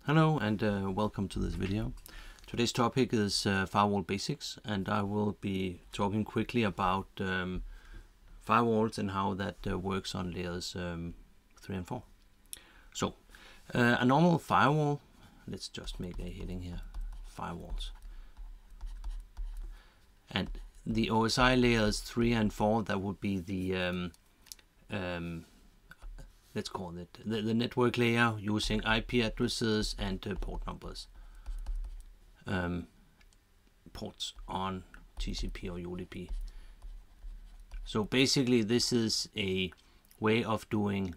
Hello and welcome to this video. Today's topic is firewall basics, and I will be talking quickly about firewalls and how that works on layers 3 and 4. So a normal firewall, let's just make a heading here, firewalls. And the OSI layers 3 and 4, that would be the let's call it the network layer using IP addresses and port numbers, ports on TCP or UDP. So basically this is a way of doing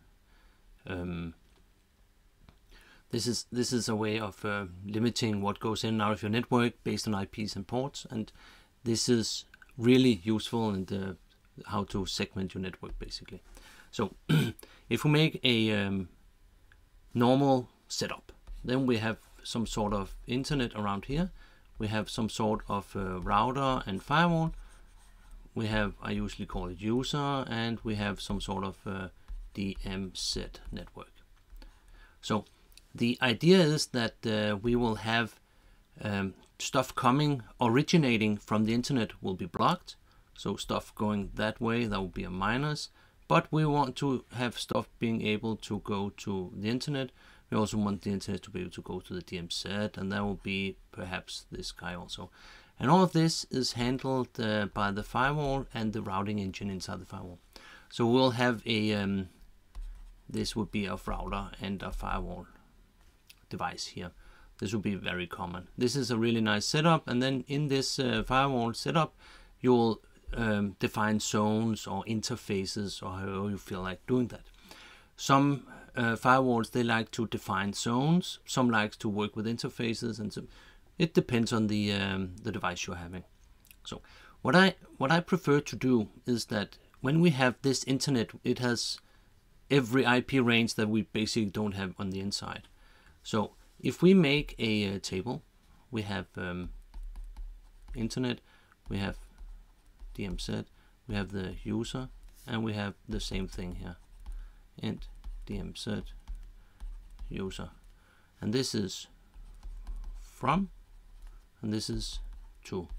this is a way of limiting what goes in and out of your network based on IPs and ports, and this is really useful in how to segment your network basically. So if we make a normal setup, then we have some sort of internet around here. We have some sort of router and firewall. We have, I usually call it user, and we have some sort of DMZ network. So the idea is that we will have stuff originating from the internet will be blocked. So stuff going that way, that will be a minus. But we want to have stuff being able to go to the internet. We also want the internet to be able to go to the DMZ, and that will be perhaps this guy also. And all of this is handled by the firewall and the routing engine inside the firewall. So we'll have a, this would be a router and a firewall device here. This would be very common. This is a really nice setup, and then in this firewall setup, you'll define zones or interfaces, or however you feel like doing that. Some firewalls, they like to define zones, some likes to work with interfaces, and so it depends on the device you're having. So what I prefer to do is that when we have this internet, it has every IP range that we basically don't have on the inside. So if we make a table, we have internet, we have DMZ, we have the user, and we have the same thing here, int DMZ user, and this is from, and this is to,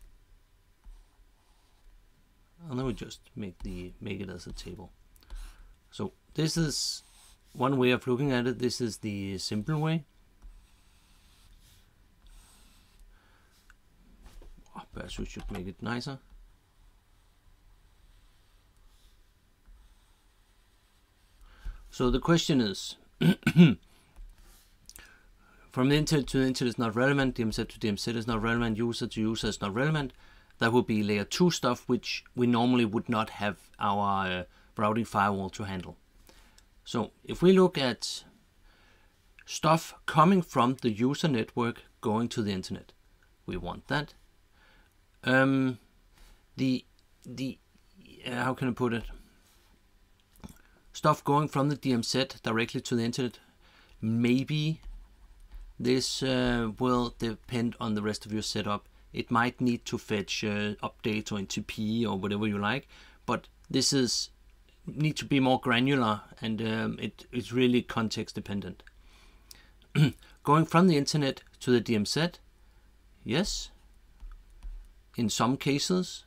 and then we just make it as a table. So this is one way of looking at it. This is the simple way. Perhaps we should make it nicer. So the question is, from the internet to the internet is not relevant, DMZ to DMZ is not relevant, user to user is not relevant. That would be layer 2 stuff, which we normally would not have our routing firewall to handle. So if we look at stuff coming from the user network going to the internet, we want that. How can I put it? Stuff going from the DMZ directly to the internet, maybe this will depend on the rest of your setup. It might need to fetch updates or NTP or whatever you like, but this is need to be more granular, and it's really context dependent. Going from the internet to the DMZ, yes, in some cases.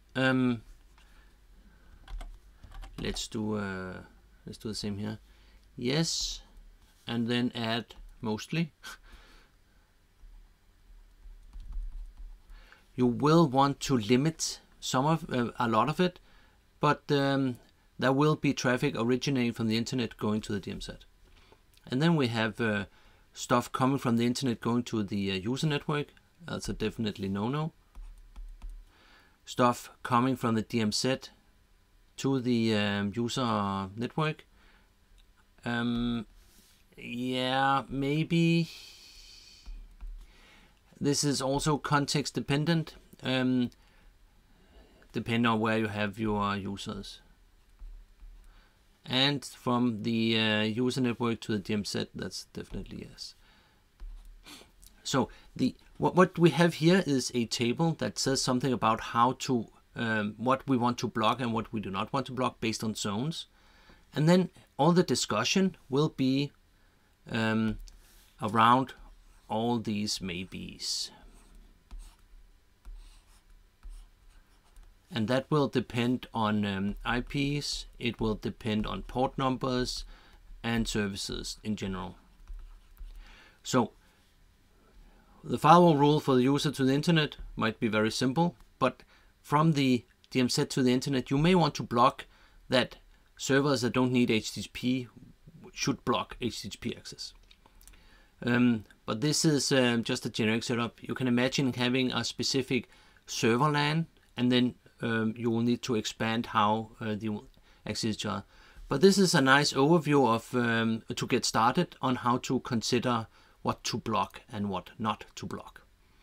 Let's do the same here. Yes, and then add mostly. You will want to limit some of a lot of it, but there will be traffic originating from the internet going to the DMZ. And then we have stuff coming from the internet going to the user network. That's a definitely no-no. Stuff coming from the DMZ to the user network. Yeah, maybe. This is also context dependent, depending on where you have your users. And from the user network to the DMZ, that's definitely yes. So what we have here is a table that says something about how to what we want to block and what we do not want to block based on zones. And then all the discussion will be around all these maybes. And that will depend on IPs, it will depend on port numbers and services in general. So the firewall rule for the user to the internet might be very simple, but from the DMZ to the internet, you may want to block that servers that don't need HTTP should block HTTP access. But this is just a generic setup. You can imagine having a specific server LAN, and then you will need to expand how they will access each other. But this is a nice overview of to get started on how to consider what to block and what not to block.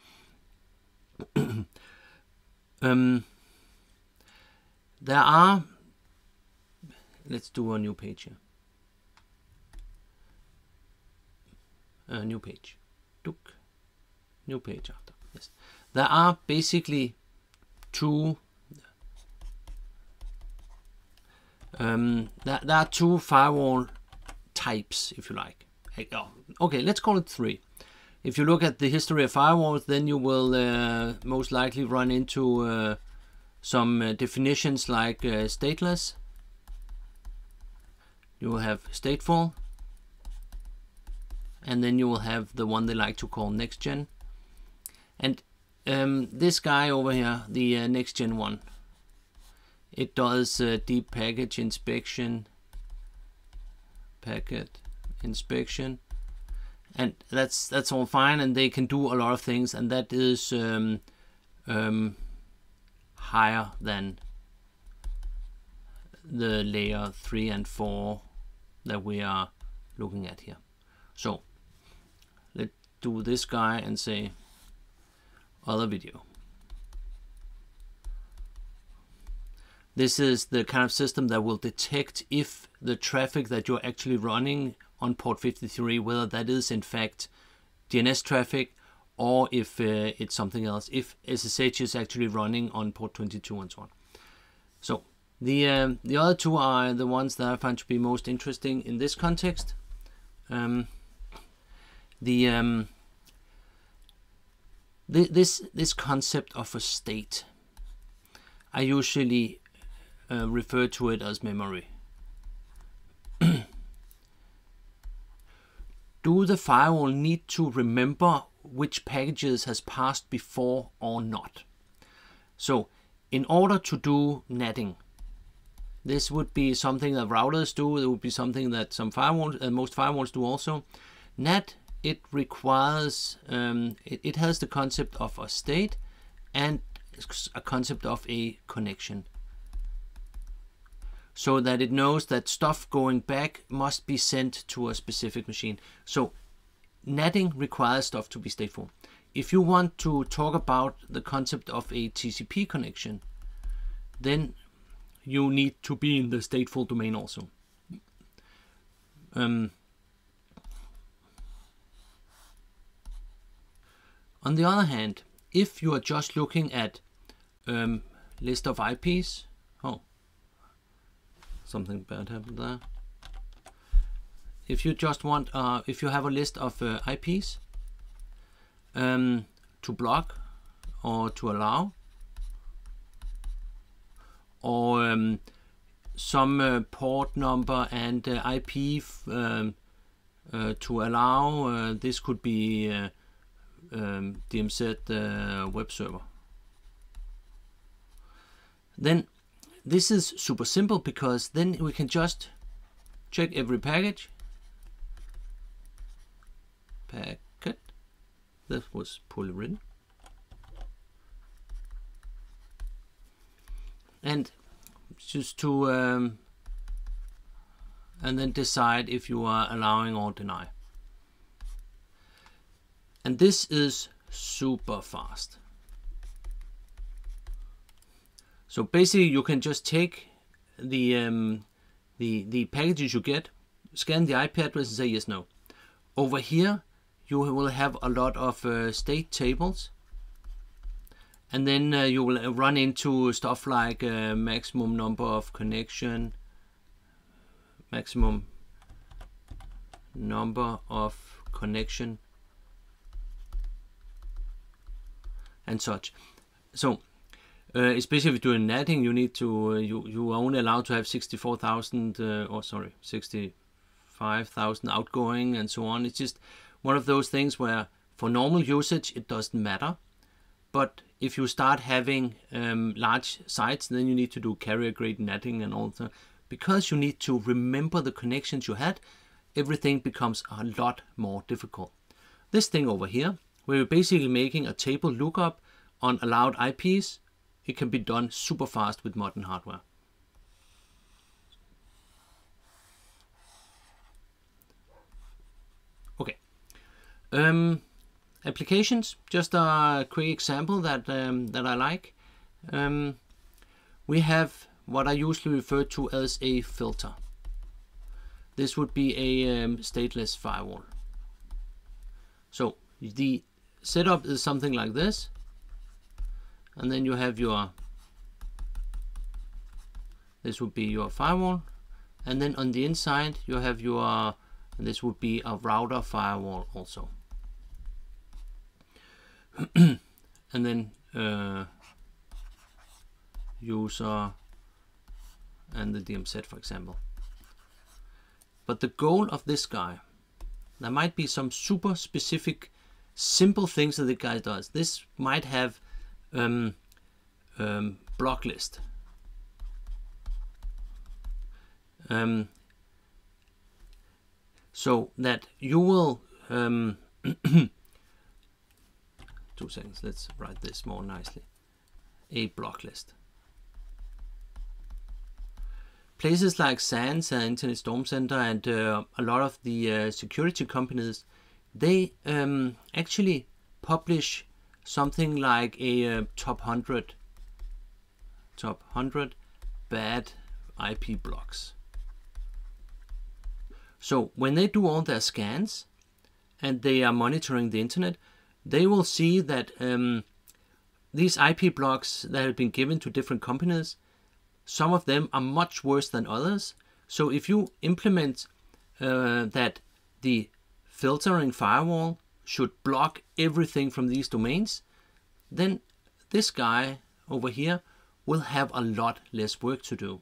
There are, let's do a new page here. New page. New page after. Yes. There are basically two. There are two firewall types, if you like. Okay, let's call it three. If you look at the history of firewalls, then you will most likely run into some definitions like stateless. You will have stateful, and then you will have the one they like to call next gen. And this guy over here, the next gen one, it does deep packet inspection, and that's all fine, and they can do a lot of things, and that is higher than the layer 3 and 4 that we are looking at here. So let's do this guy and say other video. This is the kind of system that will detect if the traffic that you're actually running on port 53, whether that is in fact DNS traffic or if it's something else, if SSH is actually running on port 22 and so on. So the other two are the ones that I find to be most interesting in this context. This concept of a state, I usually refer to it as memory. Do the firewall need to remember which packages has passed before or not? So in order to do netting, this would be something that routers do. It would be something that some firewalls, most firewalls do also. NAT, it requires, it has the concept of a state and a concept of a connection, so that it knows that stuff going back must be sent to a specific machine. So netting requires stuff to be stateful. If you want to talk about the concept of a TCP connection, then you need to be in the stateful domain also. On the other hand, if you are just looking at list of IPs, something bad happened there. If you just want, if you have a list of IPs to block or to allow, or some port number and IP to allow, this could be DMZ web server. Then this is super simple, because then we can just check every package. Packet, that was poorly written. And just to, and then decide if you are allowing or deny. And this is super fast. So basically, you can just take the packages you get, scan the IP address, and say yes, no. Over here, you will have a lot of state tables, and then you will run into stuff like maximum number of connection and such. So especially if you're doing netting, you need to you are only allowed to have 65,000 outgoing and so on. It's just one of those things where for normal usage it doesn't matter, but if you start having large sites, then you need to do carrier grade netting and all that. Because you need to remember the connections you had, everything becomes a lot more difficult. This thing over here, where you're basically making a table lookup on allowed IPs, it can be done super fast with modern hardware. Okay. Applications, just a quick example that I like. We have what I usually refer to as a filter. This would be a stateless firewall. So the setup is something like this, and then you have your, this would be your firewall, and then on the inside you have your, and this would be a router firewall also. And then user and the DMZ, for example. But the goal of this guy, there might be some super specific simple things that the guy does. This might have block list. So that you will 2 seconds, let's write this more nicely. A block list. Places like SANS and Internet Storm Center and a lot of the security companies, they actually publish something like a top 100 bad IP blocks. So when they do all their scans and they are monitoring the internet, they will see that these IP blocks that have been given to different companies, some of them are much worse than others. So if you implement that the filtering firewall should block everything from these domains, then this guy over here will have a lot less work to do.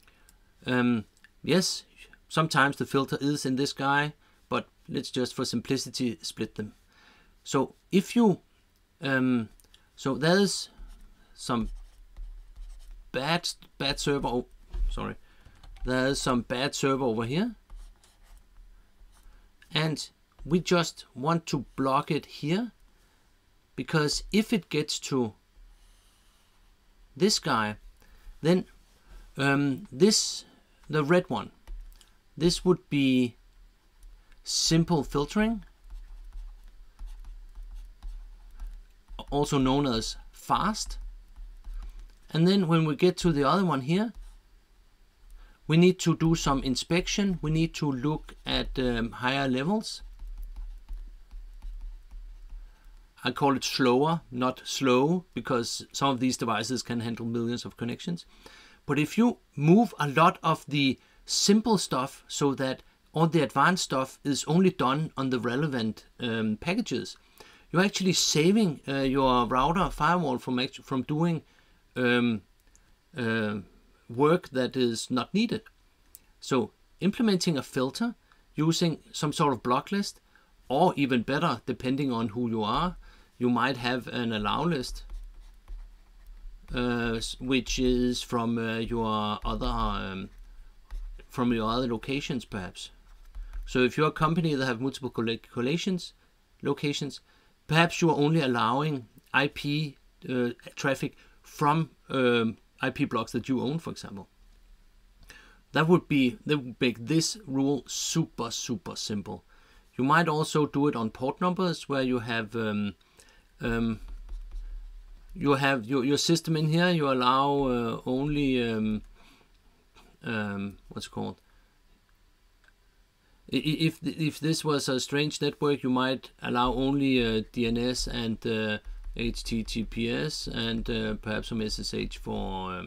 Yes, sometimes the filter is in this guy, but let's just for simplicity split them. So if you, so there's some bad server, oh, sorry, there's some bad server over here, and we just want to block it here, because if it gets to this guy, then the red one, this would be simple filtering, also known as fast. And then when we get to the other one here, we need to do some inspection. We need to look at higher levels. I call it slower, not slow, because some of these devices can handle millions of connections. But if you move a lot of the simple stuff so that all the advanced stuff is only done on the relevant packages, you're actually saving your router firewall from doing work that is not needed. So implementing a filter using some sort of block list, or even better, depending on who you are, you might have an allow list, which is from your other locations, perhaps. So if you're a company that have multiple locations, perhaps you are only allowing IP traffic from IP blocks that you own, for example. That would make this rule super simple. You might also do it on port numbers, where you have your system in here. You allow only what's it called? If this was a strange network, you might allow only DNS and HTTPS and perhaps some SSH for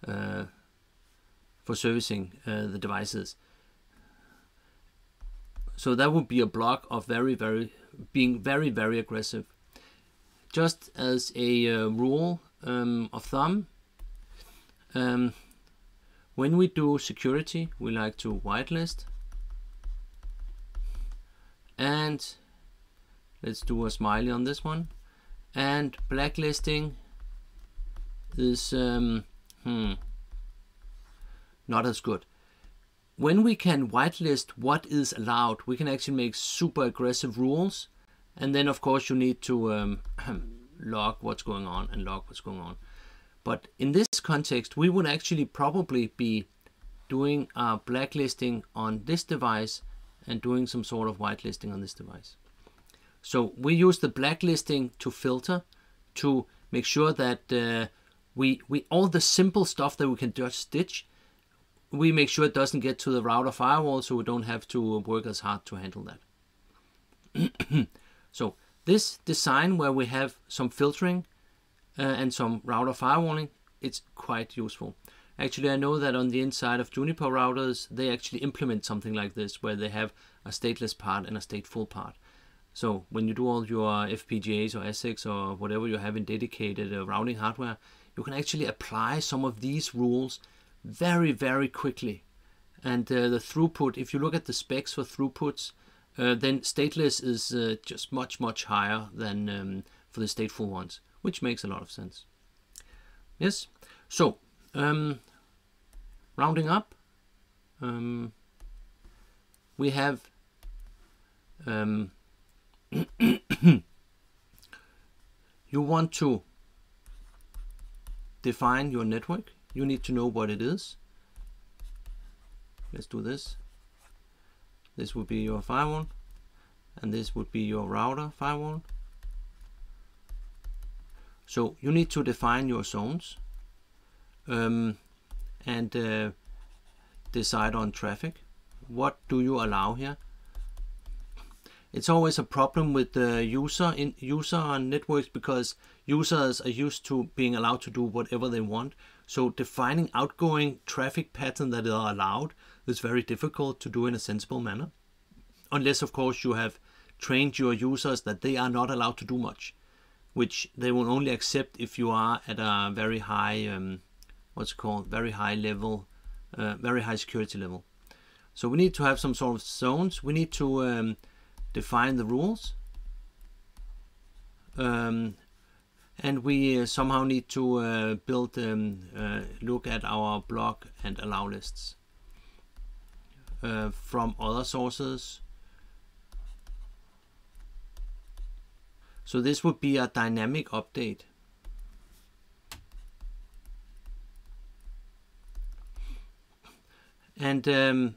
servicing the devices. So that would be a block of being very aggressive. Just as a rule of thumb, when we do security, we like to whitelist, and let's do a smiley on this one. And blacklisting is not as good. When we can whitelist what is allowed, we can actually make super aggressive rules, and then of course you need to log what's going on and log what's going on. But in this context, we would actually probably be doing a blacklisting on this device and doing some sort of whitelisting on this device. So we use the blacklisting to filter, to make sure that we all the simple stuff that we can just stitch, we make sure it doesn't get to the router firewall, so we don't have to work as hard to handle that. So this design where we have some filtering and some router firewalling, it's quite useful. Actually, I know that on the inside of Juniper routers, they actually implement something like this, where they have a stateless part and a stateful part. So when you do all your FPGAs or ASICs or whatever you have in dedicated routing hardware, you can actually apply some of these rules very quickly. And the throughput, if you look at the specs for throughputs, then stateless is just much higher than for the stateful ones, which makes a lot of sense. Yes, so rounding up, we have you want to define your network. You need to know what it is. Let's do this. This would be your firewall, and this would be your router firewall. So you need to define your zones and decide on traffic. What do you allow here? It's always a problem with the user on networks, because users are used to being allowed to do whatever they want. So defining outgoing traffic pattern that are allowed is very difficult to do in a sensible manner, unless of course you have trained your users that they are not allowed to do much, which they will only accept if you are at a very high very high level, very high security level. So we need to have some sort of zones. We need to define the rules, and we somehow need to build look at our block and allow lists from other sources. So this would be a dynamic update. And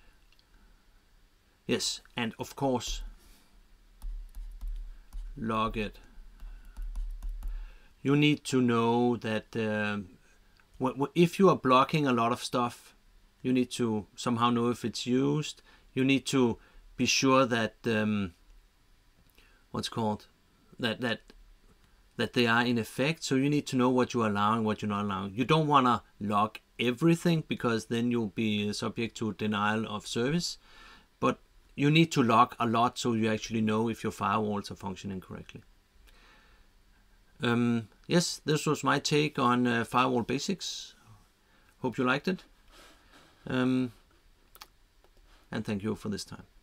yes, and of course log it. You need to know that if you are blocking a lot of stuff, you need to somehow know if it's used. You need to be sure that that they are in effect. So you need to know what you're allowing, what you're not allowing. You don't want to log everything, because then you'll be subject to denial of service. But you need to log a lot, so you actually know if your firewalls are functioning correctly. Yes, this was my take on firewall basics. Hope you liked it. And thank you for this time.